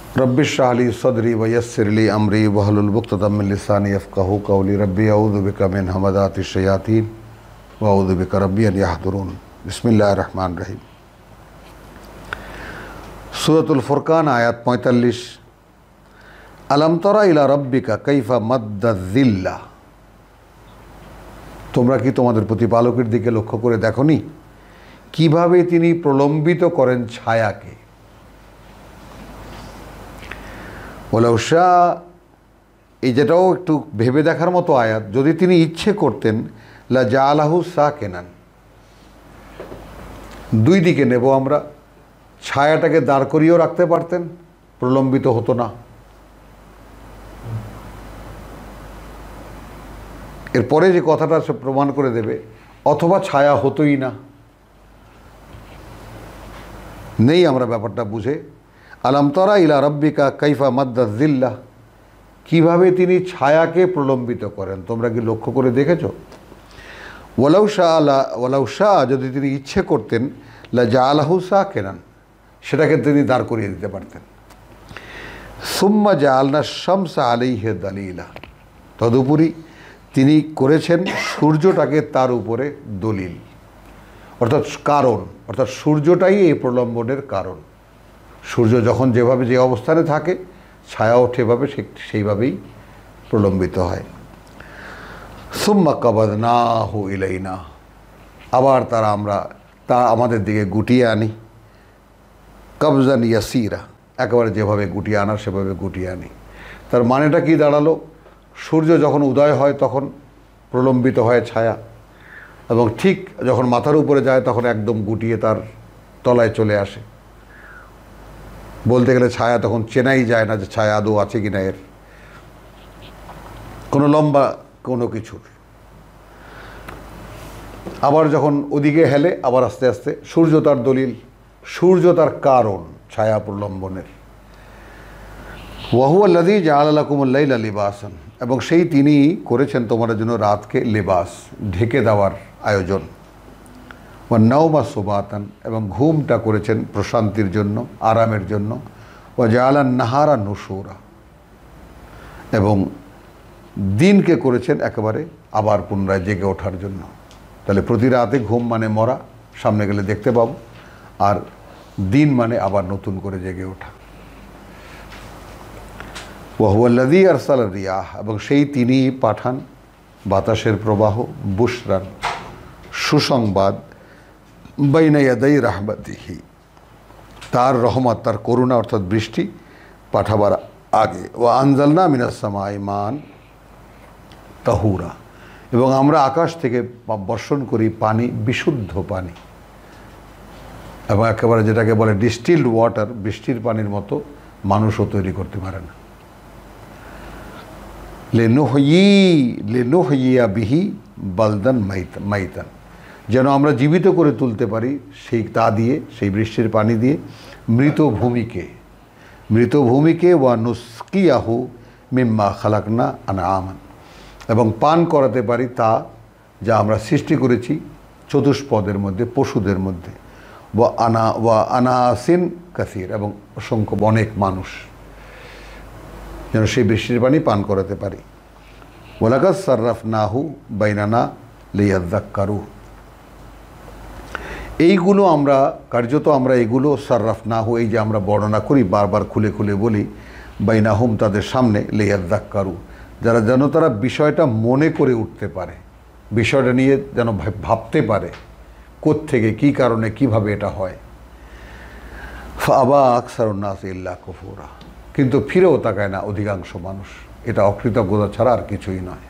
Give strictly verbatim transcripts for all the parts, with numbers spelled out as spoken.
Rabbi इश्रह ली सदरी व यस्सिर ली अमरी वहलुल उक़दतम मिन लिसानी यफ़क़हू क़ौली रब्बी अऊज़ु बिका मिन हमज़ातिश शयातीन व अऊज़ु बिका रब्बी अन यहदुरून। बिस्मिल्लाहिर रहमानिर रहीम। सूरतुल फुरक़ान आयत पैंतालीस। अलम तरा इला रब्बिका कैफा मद्दज़िल्ला, তোমরা কি তোমাদের প্রতিপালকের দিকে লক্ষ্য করে দেখোনি কিভাবে তিনি প্রলম্বিত করেন ছায়াকে। ওয়ালাউ শা, এই যেটাও একটু ভেবে দেখার মতো আয়াত, যদি তিনি ইচ্ছে করতেন লা জাআলাহু সাকিনান, দুই দিকে নেব আমরা, ছায়াটাকে দাঁড় করিয়েও রাখতে পারতেন, প্রলম্বিত হতো না। এরপরে যে কথাটা সে প্রমাণ করে দেবে, অথবা ছায়া হতোই না, নেই আমরা ব্যাপারটা বুঝে। আলাম তরা ইলা রব্বিকা কাইফা মাদ্দাযিল্লা, কিভাবে তিনি ছায়াকে প্রলম্বিত করেন তোমরা কি লক্ষ্য করে দেখেছ। ওয়ালাউ শাহ আলা ওয়ালাউ শাহ, যদি তিনি ইচ্ছে করতেন লা জাআলাহু সাকিনান, সেটাকে তিনি দাঁড় করিয়ে দিতে পারতেন। সুম্মা জাআলনা শামসা আলাইহি দালিলা, তদুপরি তিনি করেছেন সূর্যটাকে তার উপরে দলিল, অর্থাৎ কারণ, অর্থাৎ সূর্যটাই এই প্রলম্বনের কারণ। সূর্য যখন যেভাবে যে অবস্থানে থাকে ছায়াও সেভাবে সেইভাবেই প্রলম্বিত হয়। সুম্মা কাবাদনাহু ইলাইনা, আবার তারা আমরা তা আমাদের দিকে গুটিয়ে আনি। কবজান ইয়াসিরা, একেবারে যেভাবে গুটিয়ে আনার সেভাবে গুটিয়ে আনি। তার মানেটা কি দাঁড়ালো, সূর্য যখন উদয় হয় তখন প্রলম্বিত হয় ছায়া, এবং ঠিক যখন মাথার উপরে যায় তখন একদম গুটিয়ে তার তলায় চলে আসে। বলতে গেলে ছায়া তখন চেনাই যায় না যে ছায়া আদৌ আছে কিনা এর, কোনো লম্বা কোনো কিছুর। আবার যখন ওদিকে হেলে আবার আস্তে আস্তে, সূর্য তার দলিল, সূর্য তার কারণ ছায়া প্রলম্বনের। ওয়াহুয়াল্লাযী জাআলা লাকুমুল লাইলা লিবাসান, এবং সেই তিনি করেছেন তোমাদের জন্য রাতকে লিবাস, ঢেকে দেওয়ার আয়োজন। ওয়ান নাওমা সুবাতান, এবং ঘুমটা করেছেন প্রশান্তির জন্য, আরামের জন্য। ওয়া জাআলান নাহারা নুশুরা, এবং দিনকে করেছেন একেবারে আবার পুনরায় জেগে ওঠার জন্য। তাহলে প্রতি রাতে ঘুম মানে মরা, সামনে গেলে দেখতে পাবো, আর দিন মানে আবার নতুন করে জেগে ওঠা। ওয়াহুয়াল্লাযী আরসালা রিয়াহ, এবং সেই তিনি পাঠান বাতাসের প্রবাহ, বুশরান সুসংবাদ, বাইনা ইয়াদাই রাহমাতিহি, তার রহমত তার করুণা অর্থাৎ বৃষ্টি পাঠাবার আগে। ওয়া আনজালনা মিনাস সামাই মান তাহুরা, এবং আমরা আকাশ থেকে বর্ষণ করি পানি, বিশুদ্ধ পানি, এবং একেবারে যেটাকে বলে ডিস্টিলড ওয়াটার, বৃষ্টির পানির মতো মানুষও তৈরি করতে পারে না। লেনুহয়ি লেনুহইয়া বিহি বালদান মাইতান, যেন আমরা জীবিত করে তুলতে পারি সেই তা দিয়ে, সেই বৃষ্টির পানি দিয়ে মৃত ভূমিকে, মৃত ভূমিকে ওয়া নুসকিয়াহু মিম্মা খালাকনা আনআমান, এবং পান করাতে পারি তা যা আমরা সৃষ্টি করেছি চতুষ্পদের মধ্যে, পশুদের মধ্যে। ওয়া আনা ওয়া আনাসিন কাসির, এবং অসংখ্য অনেক মানুষ যেন সেই বৃষ্টির পানি পান করাতে পারি। ওয়ালাকাদ সাররাফনাহু বাইনানা লিয়াযাক্কারু, এইগুলো আমরা কার্যত আমরা এগুলো সাররাফনাহু, এই যে আমরা বর্ণনা করি বারবার খুলে খুলে বলি, বাইনাহুম তাদের সামনে, লিয়াযাক্কারু যারা যেন তারা বিষয়টা মনে করে উঠতে পারে, বিষয়টা নিয়ে যেন ভাবতে পারে কোত্থেকে কী কারণে কিভাবে এটা হয়। ফাআবা আকসারুন নাস ইল্লা কুফুরা, কিন্তু ফিরেও তাকায় না অধিকাংশ মানুষ, এটা অকৃতজ্ঞতা ছাড়া আর কিছুই নয়।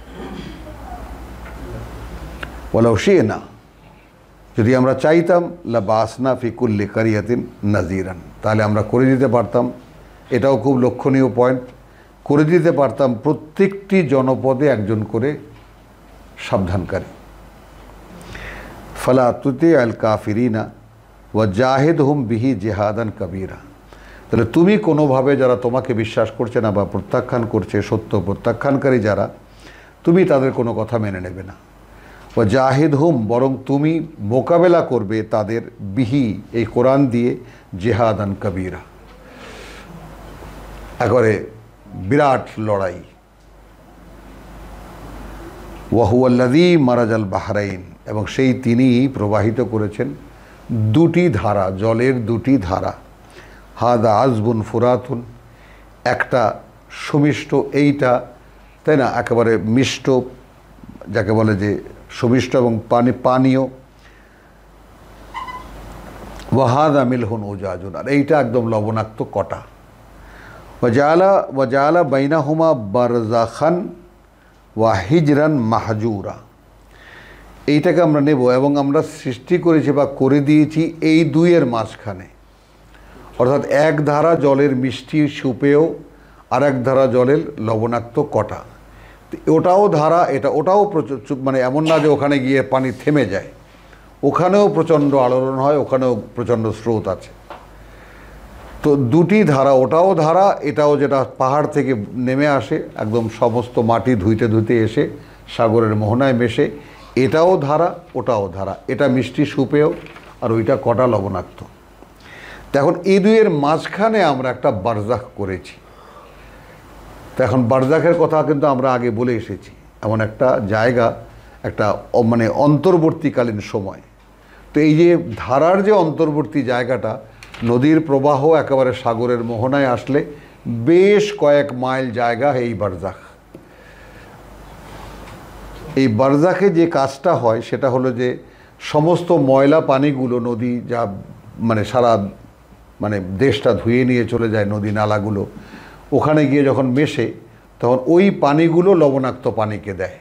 ওয়ালাউ শি'না, যদি আমরা চাইতাম, লা বাসনা ফি কুল্লি কারিয়াতিন নাজিরান, তাহলে আমরা করে দিতে পারতাম, এটাও খুব লক্ষণীয় পয়েন্ট, করে দিতে পারতাম প্রত্যেকটি জনপদে একজন করে সাবধানকারী। ফালা তুতি আল কাফিরিনা ওয়া জাহিদহুম বিহি জিহাদান কাবীরা, তাহলে তুমি কোনোভাবে যারা তোমাকে বিশ্বাস করছে না বা প্রত্যাখ্যান করছে, সত্য প্রত্যাখ্যানকারী যারা, তুমি তাদের কোনো কথা মেনে নেবে না। ও জাহিদ হুম, বরং তুমি মোকাবেলা করবে তাদের বিহি, এই কোরআন দিয়ে, জেহাদান কবিরা, একেবারে বিরাট লড়াই। ওয়াহুয়াল্লাযী মারাজাল বাহরাইন, এবং সেই তিনি প্রবাহিত করেছেন দুটি ধারা, জলের দুটি ধারা। হাদা আজবুন ফুরাতুন, একটা সুমিষ্ট, এইটা তাই না, একেবারে মিষ্ট, যাকে বলে যে সুমিষ্ট এবং পানি পানীয়। ওয়াহাদা মিলহুন উজাজুন, আর এইটা একদম লবণাক্ত কটা। ওয়াজালা ওয়াজালা বাইনাহুমা বারজাখান ওয়া হিজরান মাহজুরা, এইটাকে আমরা নেব এবং আমরা সৃষ্টি করেছি বা করে দিয়েছি এই দুইয়ের মাঝখানে, অর্থাৎ এক ধারা জলের মিষ্টি সুপেয় আর এক ধারা জলের লবণাক্ত কটা। ওটাও ধারা, এটা ওটাও প্রচুর, মানে এমন না যে ওখানে গিয়ে পানি থেমে যায়, ওখানেও প্রচণ্ড আলোড়ন হয়, ওখানেও প্রচণ্ড স্রোত আছে। তো দুটি ধারা, ওটাও ধারা, এটাও যেটা পাহাড় থেকে নেমে আসে একদম সমস্ত মাটি ধুইতে ধুইতে এসে সাগরের মোহনায় মেশে, এটাও ধারা ওটাও ধারা, এটা মিষ্টি সুপেয় আর ওইটা কটা লবণাক্ত। তো এখন এই দুইয়ের মাঝখানে আমরা একটা বারজাখ করেছি। তো এখন বারজাখের কথা কিন্তু আমরা আগে বলে এসেছি, এমন একটা জায়গা, একটা মানে অন্তর্বর্তীকালীন সময়। তো এই যে ধারার যে অন্তর্বর্তী জায়গাটা, নদীর প্রবাহ একেবারে সাগরের মোহনায় আসলে বেশ কয়েক মাইল জায়গা এই বারজাখ। এই বারজাখে যে কাজটা হয় সেটা হলো যে সমস্ত ময়লা পানিগুলো নদী যা মানে সারা মানে দেশটা ধুয়ে নিয়ে চলে যায়, নদী নালাগুলো ওখানে গিয়ে যখন মেশে তখন ওই পানিগুলো লবণাক্ত পানিকে দেয়,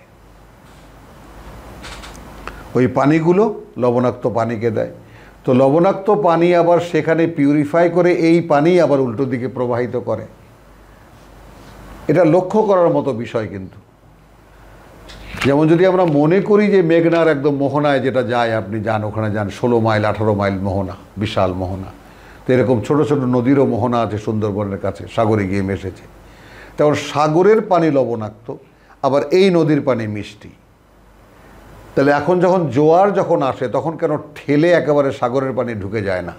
ওই পানিগুলো লবণাক্ত পানিকে দেয়। তো লবণাক্ত পানি আবার সেখানে পিউরিফাই করে এই পানি আবার উল্টো দিকে প্রবাহিত করে। এটা লক্ষ্য করার মতো বিষয়। কিন্তু যেমন যদি আমরা মনে করি যে মেঘনার একদম মোহনায় যেটা যায়, আপনি যান ওখানে যান, ষোলো মাইল আঠারো মাইল মোহনা, বিশাল মোহনা। তো এরকম ছোটো ছোটো নদীরও মোহনা আছে সুন্দরবনের কাছে, সাগরে গিয়ে মেশেছে। তেমন সাগরের পানি লবণাক্ত, আবার এই নদীর পানি মিষ্টি। তাহলে এখন যখন জোয়ার যখন আসে তখন কেন ঠেলে একেবারে সাগরের পানি ঢুকে যায় না?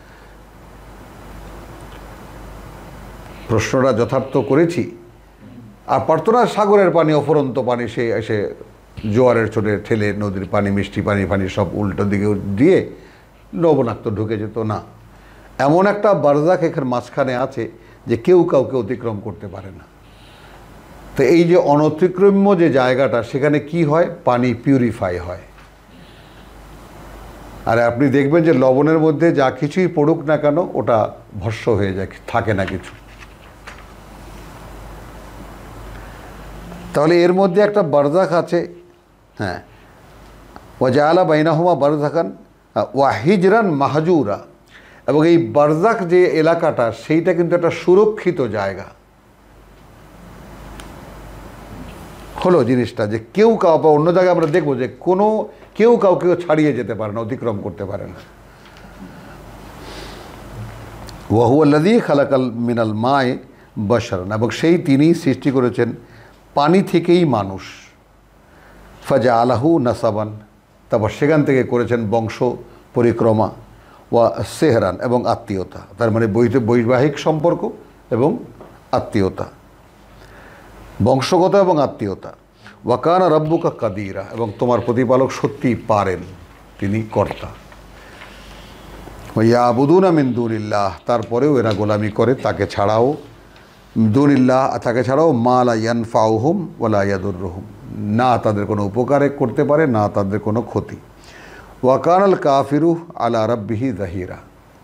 প্রশ্নটা যথার্থ করেছি। আর পারতো না সাগরের পানি, অফুরন্ত পানি, সে এসে জোয়ারের চোটে ঠেলে নদীর পানি, মিষ্টি পানি পানি সব উল্টো দিকে দিয়ে লবণাক্ত ঢুকে যেত না। এমন একটা বারজাখ এখানে মাঝখানে আছে যে কেউ কাউকে অতিক্রম করতে পারে না। তো এই যে অনতিক্রম্য যে জায়গাটা, সেখানে কি হয়, পানি পিউরিফাই হয়। আর আপনি দেখবেন যে লবণের মধ্যে যা কিছুই পড়ুক না কেন ওটা ভস্ম হয়ে যায়, থাকে না কিছু। তাহলে এর মধ্যে একটা বারজাখ আছে। হ্যাঁ, ওয়াজালা বাইনাহুমা বারজাখান ওয়া হিজরান মাহজুরা, এবং এই বারজাখ যে এলাকাটা সেইটা কিন্তু একটা সুরক্ষিত জায়গা হলো জিনিসটা, যে কেউ কাউ বা অন্য জায়গায় আমরা দেখবো যে কোনো কেউ কাউকে ছাড়িয়ে যেতে পারে না, অতিক্রম করতে পারে না। ওয়াহুয়াল্লাযী খালাকাল মিনাল মায়ে বাশারান, এবং সেই তিনি সৃষ্টি করেছেন পানি থেকেই মানুষ। ফাজা আলাহু নাসাবান, তারপর সেখান থেকে করেছেন বংশ পরিক্রমা, ওয়া সেহরান, এবং আত্মীয়তা। তার মানে বৈবাহিক সম্পর্ক এবং আত্মীয়তা, বংশগত এবং আত্মীয়তা। ওয়াকানা রাব্বুকা কাদিরা, এবং তোমার প্রতিপালক সত্যিই পারেন, তিনি কর্তা। ইয়াবুদুনা মিন দুনিল্লাহ, তারপরেও এরা গোলামি করে তাকে ছাড়াও, দুনিল্লাহ তাকে ছাড়াও, মা লা ইয়ানফাউহুম ওয়া লা ইয়াদুররুহুম, না তাদের কোনো উপকারে করতে পারে না তাদের কোনো ক্ষতি। ওয়াকানাল কাফিরু আলা রাব্বিহি যাহিরা,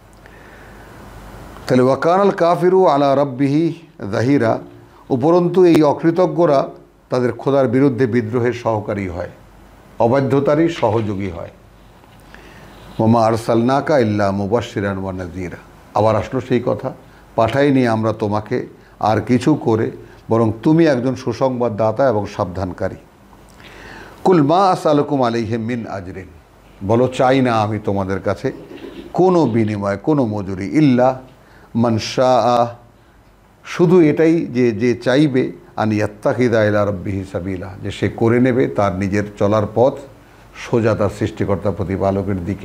তাহলে ওয়াকানাল কাফিরু আলা রাব্বিহি যাহিরা, উপরন্তু এই অকৃতজ্ঞরা তাদের খোদার বিরুদ্ধে বিদ্রোহের সহকারী হয়, অবাধ্যতারই সহযোগী হয়। ওমা আরসালনাকা ইল্লা মুবাশশিরান ওয়া নাযীরা, আবার আসলো সেই কথা, পাঠাইনি আমরা তোমাকে আর কিছু করে, বরং তুমি একজন সুসংবাদদাতা এবং সাবধানকারী। কুল মা আসআলুকুম আলাইহি মিন আজরিন, বলো চাই না আমি তোমাদের কাছে কোনো বিনিময়, কোনো মজুরি, ইল্লা মান শাআ, শুধু এটাই যে যে চাইবে, আন ইয়াত্তাখিযা ইলা রাব্বিহি সাবিলা, যে সে করে নেবে তার নিজের চলার পথ সোজা তার সৃষ্টিকর্তা প্রতিপালকের দিকে।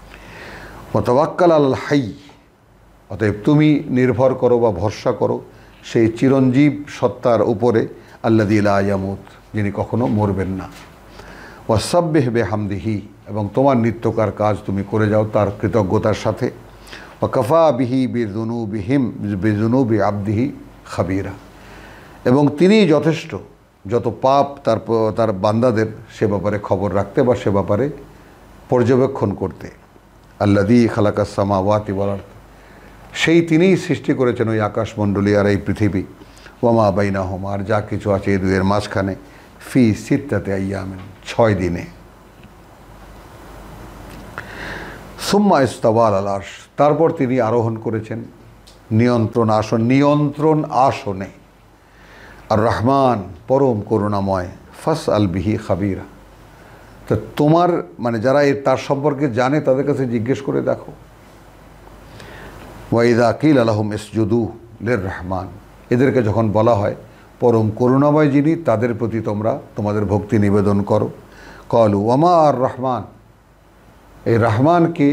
ওয়া তাওয়াক্কাল আলাল হাই, অতএব তুমি নির্ভর করো বা ভরসা করো সেই চিরঞ্জীব সত্তার উপরে আল্লাযী লা ইয়ামুত, যিনি কখনো মরবেন না। ওয়াসাব্বিহ বিহামদিহি, এবং তোমার নিত্যকার কাজ তুমি করে যাও তার কৃতজ্ঞতার সাথে। ওয়া কাফা বিহি বিযুনুবিহিম বিযুনুবি আবদিহি খাবীরা, এবং তিনিই যথেষ্ট যত পাপ তার তার বান্দাদের সে ব্যাপারে খবর রাখতে বা সে ব্যাপারে পর্যবেক্ষণ করতে। আল্লাযী খালাকাস সামাওয়াতি ওয়াল আরদ, সেই তিনিই সৃষ্টি করেছেন ওই আকাশমণ্ডলী আর এই পৃথিবী। ওয়া মা বাইনাহুমা, আর যা কিছু আছে এই দুয়ের মাঝখানে। ফি সিত্তাতি আইয়ামিন, ছয় দিনে। সুম্মা ইস্তাওয়া আলাল আরশ, তারপর তিনি আরোহণ করেছেন নিয়ন্ত্রণ আসন নিয়ন্ত্রণ আসনে। আর রহমান, পরম করুণাময়। ফাস আল বিহি খাবীরা, তো তোমার মানে যারা এর তার সম্পর্কে জানে তাদের কাছে জিজ্ঞেস করে দেখো। ওয়াইদা কিল আলাহুম ইসজুদু লির রহমান, এদেরকে যখন বলা হয় পরম করুণাময় যিনি, তাদের প্রতি তোমরা তোমাদের ভক্তি নিবেদন করো। কলু ওয়ামা আর রহমান, এই রহমানকে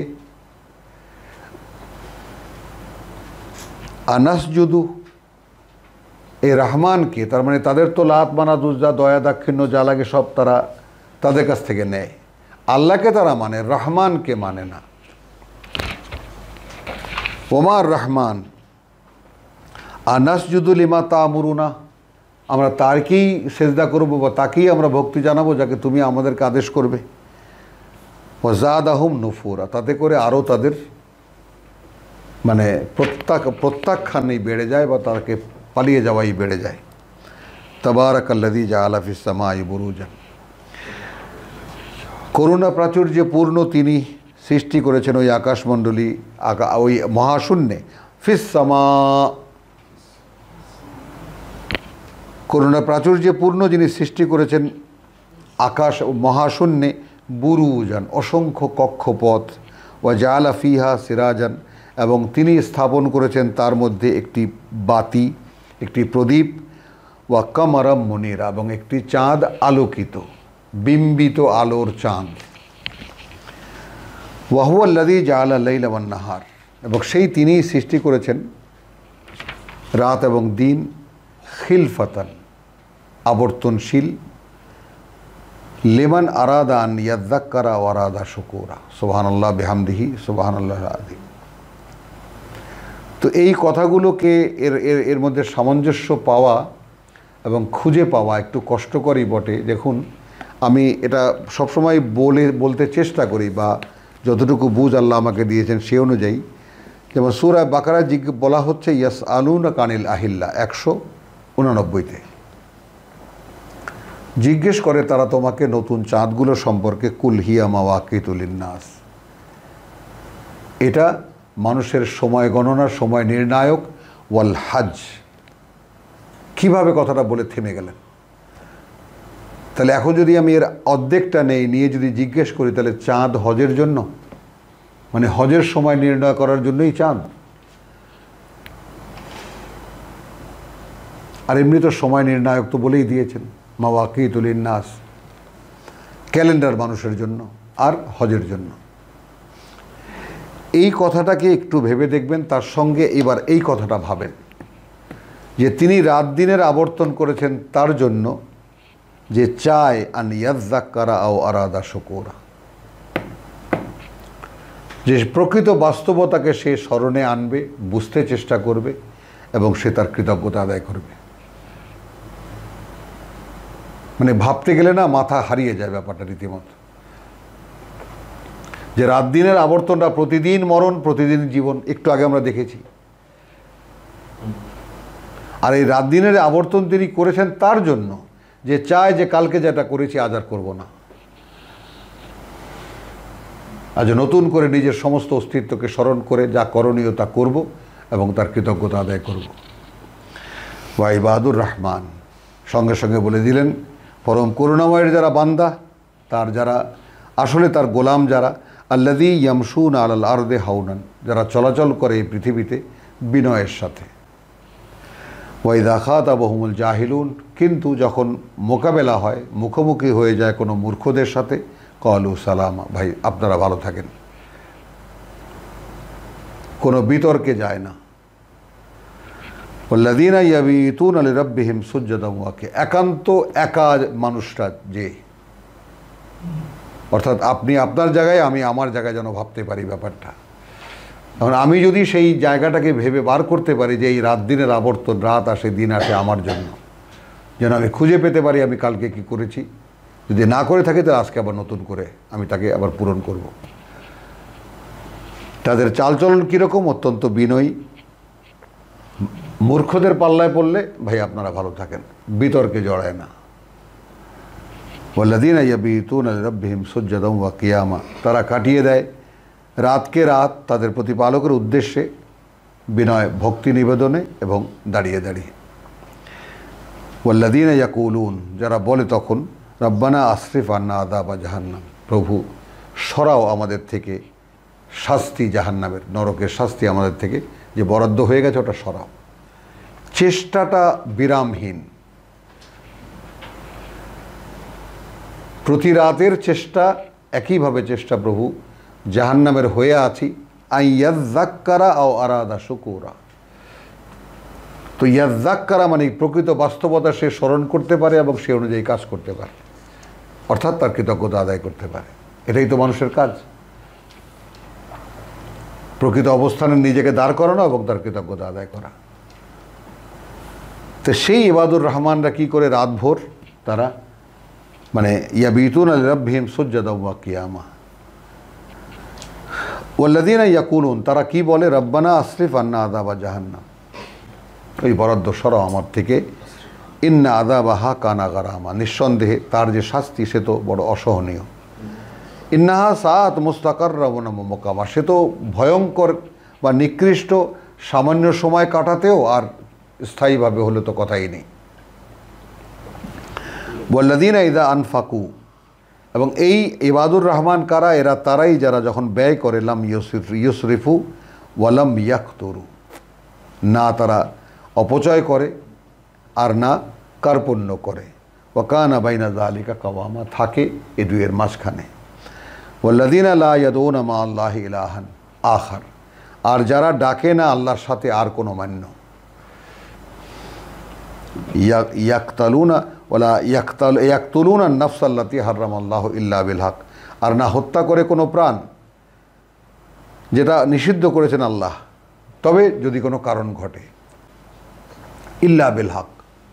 আনাসজুদু, এই রহমানকে, তার মানে তাদের তো লাত মানা দুজা দয়া দাক্ষিণ্য যা লাগে সব তারা তাদের কাছ থেকে নেয়। আল্লাহকে তারা মানে, রহমানকে মানে না। ওমার রহমান আনাসজুদু লিমা তা'মুরুনা, আমরা তারকেই সেজদা করব বা তাকেই আমরা ভক্তি জানাবো যাকে তুমি আমাদেরকে আদেশ করবে। ওয়াজাদাহুম নুফুরা, তাতে করে আরও তাদের মানে প্রত্যাখ প্রত্যাখ্যানই বেড়ে যায় বা তাকে পালিয়ে যাওয়াই বেড়ে যায়। তাবারাকাল্লাযী জাআলা ফিস সামাই বুরুজান, করুণা প্রাচুর্যে পূর্ণ তিনি সৃষ্টি করেছেন ওই আকাশমণ্ডলী, আকা ওই মহাশূন্যে। ফিস সামা, করুণা প্রাচুর্যে পূর্ণ যিনি সৃষ্টি করেছেন আকাশ মহাশূন্যে, বুরুজান, অসংখ্য কক্ষপথ। ওয়া জাআলা ফিহা সিরাজান, এবং তিনি স্থাপন করেছেন তার মধ্যে একটি বাতি, একটি প্রদীপ। ওয়া কামারাম মুনিরা, এবং একটি চাঁদ আলোকিত, বিম্বিত আলোর চাঁদ। ওয়া হুয়াল্লাযী জাআলা লাইলা ওয়ান নাহার, এবং সেই তিনিই সৃষ্টি করেছেন রাত এবং দিন। খিলফাতান, আবর্তনশীল। লিমান আরাদা আন ইয়াযযাক্কারা ওয়া আরাদা শুকুরা, সুবহানাল্লাহ বিহামদিহি সুবহানাল্লাহিল আযীম। তো এই কথাগুলোকে এর এর এর মধ্যে সামঞ্জস্য পাওয়া এবং খুঁজে পাওয়া একটু কষ্টকরই বটে। দেখুন, আমি এটা সবসময় বলে বলতে চেষ্টা করি বা যতটুকু বুঝ আল্লাহ আমাকে দিয়েছেন সে অনুযায়ী। যেমন সূরা বাকারা জিজ্ঞ বলা হচ্ছে ইয়াস আলুনা কানিল আহিল্লা, একশো উনানব্বইতে জিজ্ঞেস করে তারা তোমাকে নতুন চাঁদগুলো সম্পর্কে। কুল হিয়া মাওয়াকিতু লিন্নাস, এটা মানুষের সময় গণনার সময় নির্ণায়ক। ওয়াল হাজ, কীভাবে কথাটা বলে থেমে গেলেন? তাহলে এখন যদি আমি এর অর্ধেকটা নেই, নিয়ে যদি জিজ্ঞেস করি তাহলে চাঁদ হজের জন্য, মানে হজের সময় নির্ণয় করার জন্যই চাঁদ। আর এমনি তো সময় নির্ণায়ক তো বলেই দিয়েছেন, মাওয়াকিতু লিন্নাস, ক্যালেন্ডার মানুষের জন্য আর হজের জন্য। এই কথাটাকে একটু ভেবে দেখবেন, তার সঙ্গে এবার এই কথাটা ভাবেন যে তিনি রাত দিনের আবর্তন করেছেন তার জন্য যে চায় আন ইয়াযযাক্কারা আও আরাদা শুকুরা, যে প্রকৃত বাস্তবতাকে সে স্মরণে আনবে, বুঝতে চেষ্টা করবে এবং সে তার কৃতজ্ঞতা আদায় করবে। মানে ভাবতে গেলে না মাথা হারিয়ে যায় ব্যাপারটা রীতিমতো, যে রাত দিনের আবর্তনটা প্রতিদিন মরণ, প্রতিদিন জীবন, একটু আগে আমরা দেখেছি। আর এই রাত দিনের আবর্তন তিনি করেছেন তার জন্য যে চায় যে কালকে যেটা করেছি আজ আর করবো না, আজ নতুন করে নিজের সমস্ত অস্তিত্বকে স্মরণ করে যা করণীয় তা করব এবং তার কৃতজ্ঞতা আদায় করব। ওয়া ইবাদুর রহমান, সঙ্গে সঙ্গে বলে দিলেন পরম করুণাময়ের যারা বান্দা, তার যারা আসলে তার গোলাম যারা, আল্লাযী ইয়ামশুনা আলাল আরদি হাওনান, যারা চলাচল করে এই পৃথিবীতে বিনয়ের সাথে। ওয়া ইযা খাতাবাহুমুল জাহিলুন, কিন্তু যখন মোকাবেলা হয়, মুখোমুখি হয়ে যায় কোনো মূর্খদের সাথে, ক্বালু সালামা, ভাই আপনারা ভালো থাকেন, কোনো বিতর্কে যায় না। ওয়াল্লাযীনা ইয়াবীতুনা লিরাব্বিহিম সুজদান ওয়া কিয়া, একান্ত একা মানুষটা যে, অর্থাৎ আপনি আপনার জায়গায়, আমি আমার জায়গায় যেন ভাবতে পারি ব্যাপারটা। এখন আমি যদি সেই জায়গাটাকে ভেবে বার করতে পারি যে এই রাত দিনের আবর্তন, রাত আসে দিন আসে আমার জন্য, যেন আমি খুঁজে পেতে পারি আমি কালকে কি করেছি, যদি না করে থাকি তাহলে আজকে আবার নতুন করে আমি তাকে আবার পূরণ করব। তাদের চালচলন কীরকম? অত্যন্ত বিনয়ী। মূর্খদের পাল্লায় পড়লে ভাই আপনারা ভালো থাকেন, বিতর্কে জড়ায় না। ওয়াল্লাযীনা ইয়াবীতুনা লিরাব্বিহিম সুজদান ওয়া কিয়ামা, তারা কাটিয়ে দেয় রাতকে রাত তাদের প্রতিপালকের উদ্দেশ্যে বিনয় ভক্তি নিবেদনে এবং দাঁড়িয়ে দাঁড়িয়ে। ওয়াল্লাযীনা ইয়াকুলুন, যারা বলে তখন, রব্বানা আসরিফ আন্না আযাবা জাহান্নাম, প্রভু সরাও আমাদের থেকে শাস্তি জাহান্নামের, নরকের শাস্তি আমাদের থেকে যে বরাদ্দ হয়ে গেছে ওটা সরাও। চেষ্টাটা বিরামহীন, প্রতি রাতের চেষ্টা একইভাবে চেষ্টা, প্রভু জাহান্নামের হয়ে আছি, আইয়াজ্জাক্কারা আও আরাদা শুকুরা। তো ইয়াজ্জাক্কারা মানে প্রকৃত বাস্তবতা সে স্মরণ করতে পারে এবং সে অনুযায়ী কাজ করতে পারে, অর্থাৎ তার কৃতজ্ঞতা আদায় করতে পারে। এটাই তো মানুষের কাজ, প্রকৃত অবস্থানে নিজেকে দাঁড় করানো এবং তার কৃতজ্ঞতা আদায় করা। তো সেই ইবাদুর রহমানরা কী করে রাতভর তারা মানে ইয়াবীতুনা লিরাব্বিহিম সুজদান ওয়া কিয়ামা। ওয়াল্লাযীনা ইয়াকুলুন, তারা কি বলে, রব্বানা আসরিফ আন্না আযাবা জাহান্নাম, ওই বরাদ্দ সরাও আমার থেকে, ইন্না আযাবাহা কানা গারামা, নিঃসন্দেহে তার যে শাস্তি সে তো বড় অসহনীয়। ইন্নাহা সাআত মুস্তাকাররা ওয়া মুকামা, সে তো ভয়ঙ্কর বা নিকৃষ্ট, সামান্য সময় কাটাতেও আর স্থায়ীভাবে হলে তো কথাই নেই। ওয়াল্লাযীনা ইযা আনফাকু, এবং এই ইবাদুর রহমান কারা? এরা তারাই যারা যখন ব্যয় করে, লাম ইউসরিফু ওয়ালাম ইয়াকতুরু, না তারা অপচয় করে আর না কার্পণ্য করে, ওয়া কানা বাইনা যালিকা কাওয়ামা, থাকে এ দুয়ের মাঝখানে। ওয়াল্লাযীনা লা ইয়াদউনা মা আল্লাহি ইলাহান আখার, আর যারা ডাকে না আল্লাহর সাথে আর কোনো মান্য, ইয়াকতালুনা ওয়ালা ইয়াকতাল ইয়াকতুলুনা আন-নাফস আল্লাতী হারামাল্লাহু ইল্লা বিল হক, আর না হত্যা করে কোনো প্রাণ যেটা নিষিদ্ধ করেছেন আল্লাহ, তবে যদি কোনো কারণ ঘটে, ইল্লা বিল হক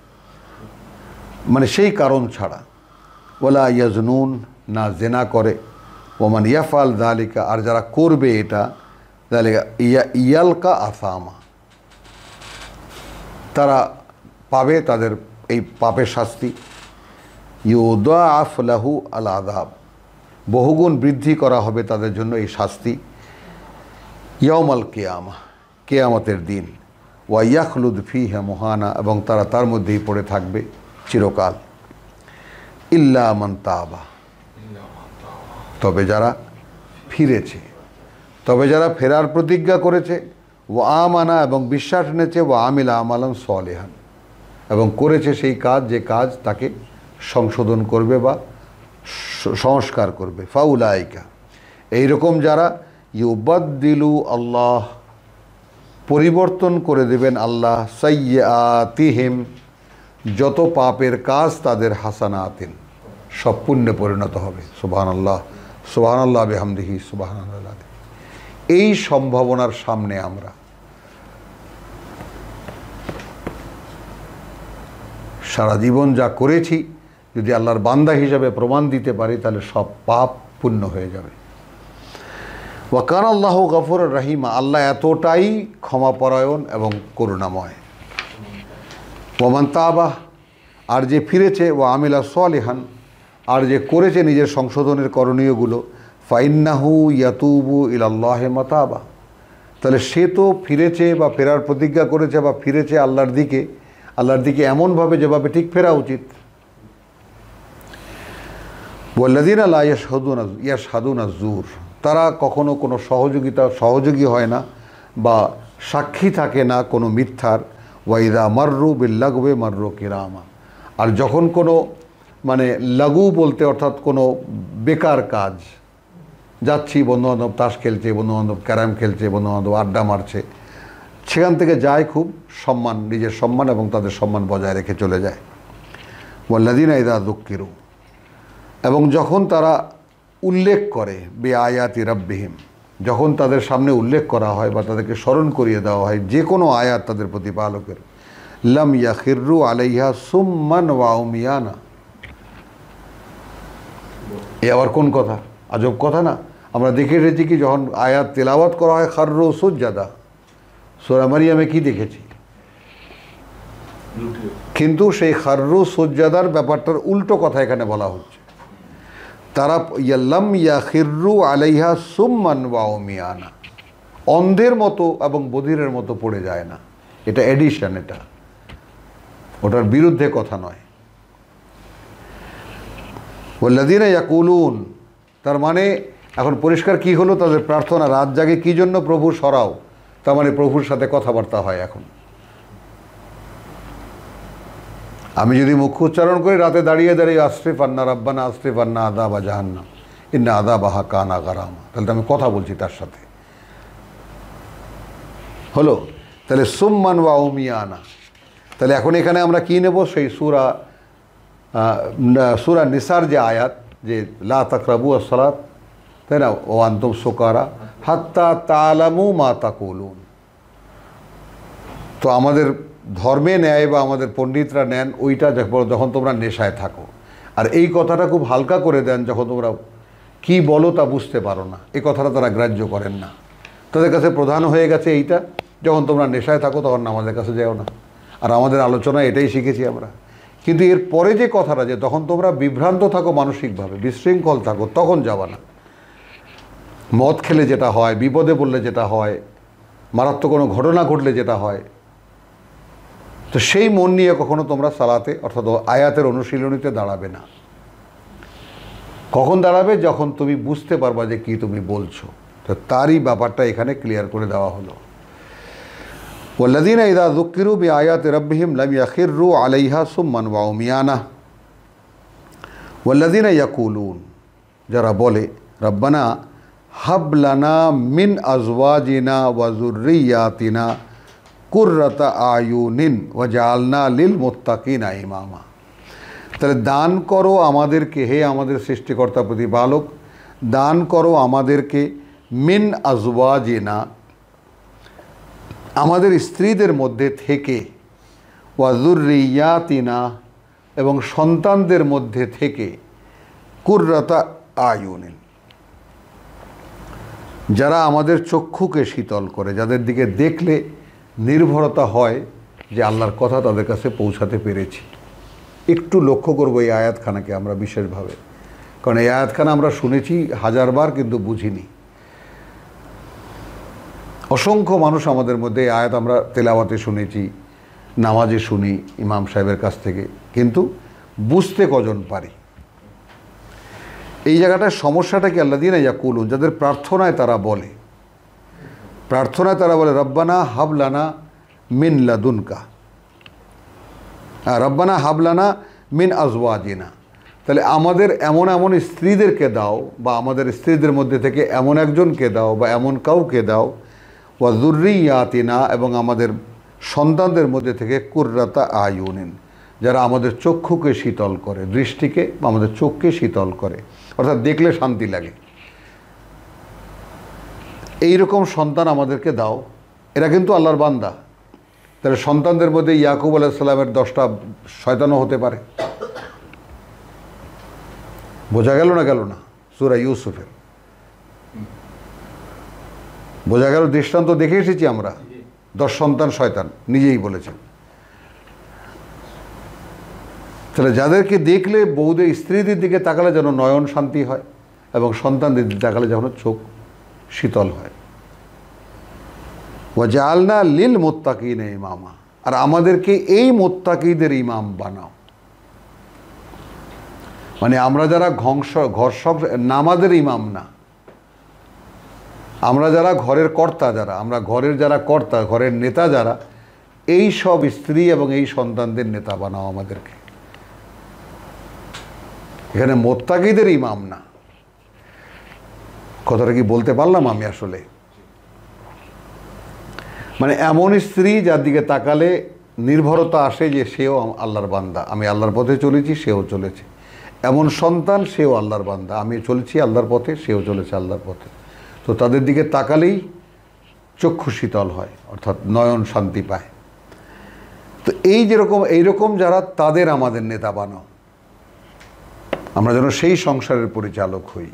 মানে সেই কারণ ছাড়া। ওয়ালা ইয়াজনুন, না জেনা করে, ওমান ইয়াফআল যালিকা, আর যারা করবে এটা, যালিকা ইয়া ইয়ালকা আসামা, তারা পাবে তাদের এই পাপের শাস্তি। ইউদাআফ লাহু আল আযাব, বহুগুণ বৃদ্ধি করা হবে তাদের জন্য এই শাস্তি। ইয়াউমাল কিয়ামা, কিয়ামতের দিন। ওয়া ইয়াখলুদ ফিহা মুহানা, এবং তারা তার মধ্যেই পড়ে থাকবে চিরকাল। ইল্লা মান তাবা, তবে যারা ফিরেছে, তবে যারা ফেরার প্রতিজ্ঞা করেছে, ওয়া আমানা, এবং বিশ্বাস এনেছে, ওয়া আমিলা আমালান সালিহান, এবং করেছে সেই কাজ যে কাজ তাকে সংশোধন করবে বা সংস্কার করবে। ফাউলাইকা, এইরকম যারা, ইউবাদদিলু আল্লাহ, পরিবর্তন করে দেবেন আল্লাহ, সাইয়্যাতিহিম, যত পাপের কাজ তাদের হাসানাতিন, সব পুণ্যে পরিণত হবে। সুবহানাল্লাহ, সুবহানাল্লাহ বিহামদিহি, সুবহানাল্লাহ। এই সম্ভাবনার সামনে আমরা সারা জীবন যা করেছি যদি আল্লাহর বান্দা হিসাবে প্রমাণ দিতে পারি, তাহলে সব পাপ পুণ্য হয়ে যাবে। ওয়া কানা আল্লাহু গফুরুর রহিমা, আল্লাহ এতটাই ক্ষমাপরায়ণ এবং করুণাময়। ওয়া মান তাবা, আর যে ফিরেছে, ওয়া আমিলা সালিহান, আর যে করেছে নিজের সংশোধনের করণীয়গুলো, ফাইন্নাহু ইয়াতুবু ইলাল্লাহি মাতাবা, তাহলে সে তো ফিরেছে বা ফেরার প্রতিজ্ঞা করেছে বা ফিরেছে আল্লাহর দিকে, আল্লাহর দিকে এমনভাবে যেভাবে ঠিক ফেরা উচিত। ওয়াল্লাযীনা লা ইয়াশহাদুনা ইয়াশহাদুনা যুর, তারা কখনো কোনো সহযোগিতা সহযোগী হয় না বা সাক্ষী থাকে না কোনো মিথ্যার। ওয়াইদা মাররু বিল্লাগওয়ি মাররু কিরামা, আর যখন কোনো মানে লাগু বলতে অর্থাৎ কোনো বেকার কাজ, যাচ্ছি বন্ধুবান্ধব তাস খেলছে, বন্ধুবান্ধব ক্যারাম খেলছে, বন্ধুবান্ধব আড্ডা মারছে, সেখান থেকে যায় খুব সম্মান, নিজের সম্মান এবং তাদের সম্মান বজায় রেখে চলে যায়। ওয়াল্লাযীনা ইযা যুক্কিরু, এবং যখন তারা উল্লেখ করে বে আয়াতি রাব্বিহিম, যখন তাদের সামনে উল্লেখ করা হয় বা তাদেরকে স্মরণ করিয়ে দেওয়া হয় যে কোনো আয়াত তাদের প্রতিপালকের, লাম ইয়াখিরু আলাইহা সুম্মান ওয়া উমিয়ানা। এ আবার কোন কথা, আজব কথা না? আমরা দেখে এসেছি কি যখন আয়াত তেলাওয়াত করা হয় খাররু সুজ্জাদা, সূরা মারিয়ামে কি দেখেছি, কিন্তু সেই খাররু সুজ্জাদার ব্যাপারটার উল্টো কথা এখানে বলা হচ্ছে। তারা লাম ইয়াখিরু আলাইহা সুম্মান ওয়া উমিয়ানা, অন্ধের মতো এবং বধিরের মতো পড়ে যায় না। এটা এডিশন, এটা ওটার বিরুদ্ধে কথা নয়। ওয়াল্লাযীনা ইয়াকুলুন, তার মানে এখন পরিষ্কার কি হলো তাদের প্রার্থনা, রাত জাগে কী জন্য? প্রভু সরাও, তার মানে প্রভুর সাথে কথাবার্তা হয়। এখন আমি যদি মুখ উচ্চারণ করি রাতে দাঁড়িয়ে দাঁড়িয়ে আশরিফ আন্না রাব্বানা আশরিফ আন্না আযাবা জাহান্নাম ইন্না আযাবাহা কানা গারামা, তাহলে তো আমি কথা বলছি তার সাথে, হলো? তাহলে সুম্মান ওয়া উমিয়ানা, তাহলে এখন এখানে আমরা কি নেব? সেই সূরা সূরা নিসার যে আয়াত, যে লা তাকরাবু আস-সালাত, তাই না, ও আনতুম সুকারা হাত্তা তা'লামু মা তাকুলুন। তো আমাদের ধর্মে নেয় বা আমাদের পণ্ডিতরা নেন ওইটা যখন তোমরা নেশায় থাকো, আর এই কথাটা খুব হালকা করে দেন যখন তোমরা কি বলো তা বুঝতে পারো না। এই কথাটা তারা গ্রাহ্য করেন না। তাদের কাছে প্রধান হয়ে গেছে এইটা, যখন তোমরা নেশায় থাকো তখন আমাদের কাছে যাও না। আর আমাদের আলোচনায় এটাই শিখেছি আমরা। কিন্তু এর পরে যে কথাটা, যে তখন তোমরা বিভ্রান্ত থাকো, মানসিকভাবে বিশৃঙ্খল থাকো, তখন যাবা না। মদ খেলে যেটা হয়, বিপদে পড়লে যেটা হয়, মারাত্মক কোনো ঘটনা ঘটলে যেটা হয়, তো সেই মন নিয়ে কখনো তোমরা সালাতে অর্থাৎ আয়াতের অনুশীলনীতে দাঁড়াবে না। কখন দাঁড়াবে? যখন তুমি বুঝতে পারবা যে কি তুমি বলছো। তো তারই ব্যাপারটা এখানে ক্লিয়ার করে দেওয়া হলো। ওয়াল্লাযীনা ইযা যুক্কিরু বিআয়াতি রাব্বিহিম লাম ইয়াখিরু আলাইহা সুম্মান ওয়া উমিয়ানা। ওয়াল্লাযীনা ইয়াকুলুন, যারা বলে রব্বানা হাব লানা মিন আজওয়াজিনা ওয়া যুররিয়াতিনা কুররাতা আয়ুনিন ওয়াজআলনা লিল মুত্তাকিনা ইমামা। তাহলে দান করো আমাদেরকে, হে আমাদের সৃষ্টিকর্তা প্রতিপালক, দান করো আমাদেরকে মিন আজওয়াজিনা, আমাদের স্ত্রীদের মধ্যে থেকে, ওয়া যুররিয়াতিনা, এবং সন্তানদের মধ্যে থেকে, কুররাতা আয়ুনিন, যারা আমাদের চক্ষুকে শীতল করে, যাদের দিকে দেখলে নির্ভরতা হয় যে আল্লাহর কথা তাদের কাছে পৌঁছাতে পেরেছি। একটু লক্ষ্য করবো এই আয়াতখানাকে আমরা বিশেষভাবে, কারণ এই আয়াতখানা আমরা শুনেছি হাজারবার কিন্তু বুঝিনি। অসংখ্য মানুষ আমাদের মধ্যে এই আয়াত আমরা তেলাওয়াতে শুনেছি, নামাজে শুনি ইমাম সাহেবের কাছ থেকে, কিন্তু বুঝতে কজন পারি। এই জায়গাটায় সমস্যাটা কি? আল্লাযীনা ইয়াকুলুন, যাদের প্রার্থনায় তারা বলে, প্রার্থনায় তারা বলে রব্বানা হাবলানা মিন লাদুনকা, রব্বানা হাবলানা মিন আজওয়াজিনা, তাহলে আমাদের এমন এমন স্ত্রীদেরকে দাও, বা আমাদের স্ত্রীদের মধ্যে থেকে এমন একজনকে দাও বা এমন কাউকে দাও, ওয়া যুররিয়াতিনা, এবং আমাদের সন্তানদের মধ্যে থেকে কুররাতা আয়ুনিন, যারা আমাদের চক্ষুকে শীতল করে, দৃষ্টিকে বা আমাদের চোখকে শীতল করে, অর্থাৎ দেখলে শান্তি লাগে, এইরকম সন্তান আমাদেরকে দাও। এরা কিন্তু আল্লাহর বান্দা। তাহলে সন্তানদের মধ্যে ইয়াকুব আলাইহিস সালামের দশটা শয়তানও হতে পারে। বোঝা গেল না? গেল না? সূরা ইউসুফের বোঝা গেল, দৃষ্টান্ত দেখে এসেছি আমরা। দশ সন্তান শয়তান, নিজেই বলেছেন। তাহলে যাদেরকে দেখলে বউদের স্ত্রীদের দিকে তাকালে যেন নয়ন শান্তি হয়, এবং সন্তানদের দিকে তাকালে যেন চোখ শীতল হয়। ওয়াজআলনা লিল মুত্তাকিনা ইমামা, আর আমাদেরকে এই মুত্তাকিদের ইমাম বানাও। মানে আমরা যারা ঘংস ঘর সব নামাজের ইমাম না, আমরা যারা ঘরের কর্তা, যারা আমরা ঘরের যারা কর্তা, ঘরের নেতা যারা, এই সব স্ত্রী এবং এই সন্তানদের নেতা বানাও আমাদেরকে। এখানে মুত্তাকিদের ইমাম না। কথাটা কি বলতে পারলাম আমি? আসলে মানে এমন স্ত্রী যার দিকে তাকালে নির্ভরতা আসে যে সেও আল্লাহর বান্দা, আমি আল্লাহর পথে চলেছি, সেও চলেছে। এমন সন্তান, সেও আল্লাহর বান্দা, আমি চলেছি আল্লাহর পথে, সেও চলেছে আল্লাহর পথে। তো তাদের দিকে তাকালেই চক্ষু শীতল হয়, অর্থাৎ নয়ন শান্তি পায়। তো এই যেরকম এইরকম যারা, তাদের আমাদের নেতা বানাও, আমরা যেন সেই সংসারের পরিচালক হই।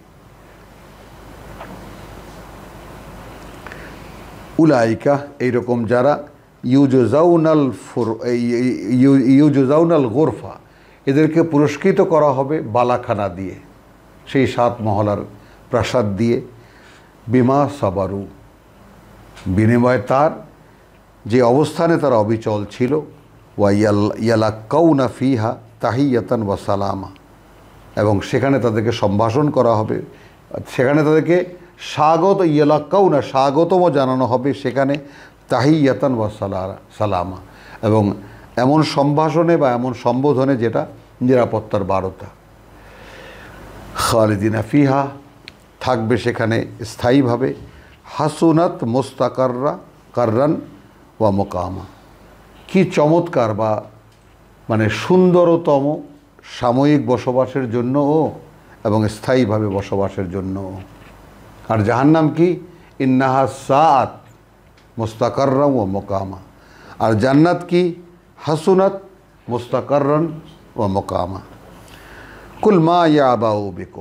উলাইকা, এইরকম যারা, ইউজুজাউনাল ফুর ইউজুজাউনাল গোরফা, এদেরকে পুরস্কৃত করা হবে বালাখানা দিয়ে, সেই সাত মহলার প্রাসাদ দিয়ে। বিমা সাবারু, বিনিময়ে তার যে অবস্থানে তারা অবিচল ছিল। ওয়া ইয়ালাক্কাউনা ফিহা তাহিয়াতান ওয়া সালামা, এবং সেখানে তাদেরকে সম্ভাষণ করা হবে, সেখানে তাদেরকে স্বাগত, ইয়ালাক্কাউনা স্বাগতম জানানো হবে সেখানে, তাহিয়াতান ওয়া সালামা, এবং এমন সম্ভাষণে বা এমন সম্বোধনে যেটা নিরাপত্তার বারতা। খালিদিনা ফিহা, থাকবে সেখানে স্থায়ীভাবে। হাসুনাত মুস্তাকাররা কাররান ওয়া মোকামা, কি চমৎকার বা মানে সুন্দরতম সাময়িক বসবাসের জন্যও এবং স্থায়ীভাবে বসবাসের জন্যও। আর জাহান্নাম কি? ইন্নাহা সাআত মুস্তাকাররান ওয়া মোকামা। আর জান্নাত কি? হাসুনাত মুস্তাকাররান ওয়া মোকামা। কুল মা ইয়াবাউ বিকুম,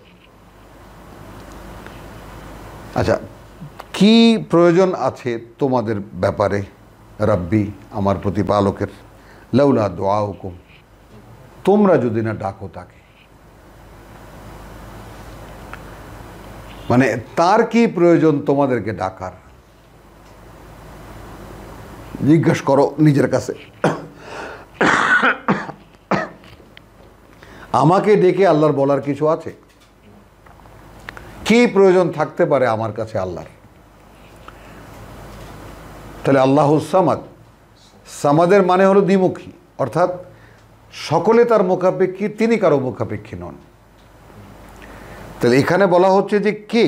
আচ্ছা কি প্রয়োজন আছে তোমাদের ব্যাপারে, রাব্বি আমার প্রতিপালকের, লাউলা দুআউকুম, তোমরা যদি না ডাকো তাকে। মানে তার কি প্রয়োজন তোমাদেরকে ডাকার? জিজ্ঞেস করো নিজের কাছে, আমাকে ডেকে আল্লাহর বলার কিছু আছে? কি প্রয়োজন থাকতে পারে আমার কাছে আল্লাহর? তাহলে আল্লাহুস সামাদ, সামাদের মানে হলো দ্বিমুখী, অর্থাৎ সকলে তার মুখাপেক্ষী, তিনি কারো মুখাপেক্ষী নন। তাহলে এখানে বলা হচ্ছে যে কে?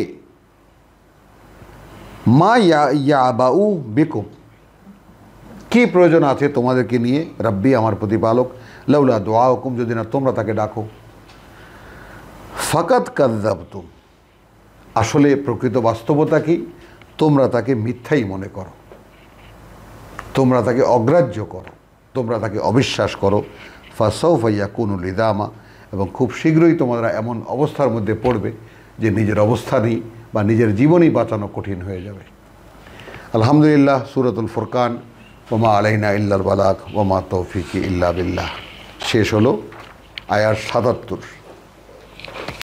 মা ইয়াবাউ বিকুম, কি প্রয়োজন আছে তোমাদেরকে নিয়ে, রাব্বি আমার প্রতিপালক, লাউলা দুআউকুম, যদি না তোমরা তাকে ডাকো। ফাকাদ কাযযাবতুম, আসলে প্রকৃত বাস্তবতা কি? তোমরা তাকে মিথ্যাই মনে করো, তোমরা তাকে অগ্রাহ্য করো, তোমরা তাকে অবিশ্বাস করো। ফাসাউফা ইয়াকুনু লিযামা, এবং খুব শীঘ্রই তোমরা এমন অবস্থার মধ্যে পড়বে যে নিজের অবস্থানই বা নিজের জীবনই বাঁচানো কঠিন হয়ে যাবে। আলহামদুলিল্লাহ, সূরাতুল ফুরকান, ওমা আলাইনা ইল্লাল বালাগ ওমা তৌফিকি ইল্লা বিল্লাহ শেষ হলো। আয়াত সাতাত্তর।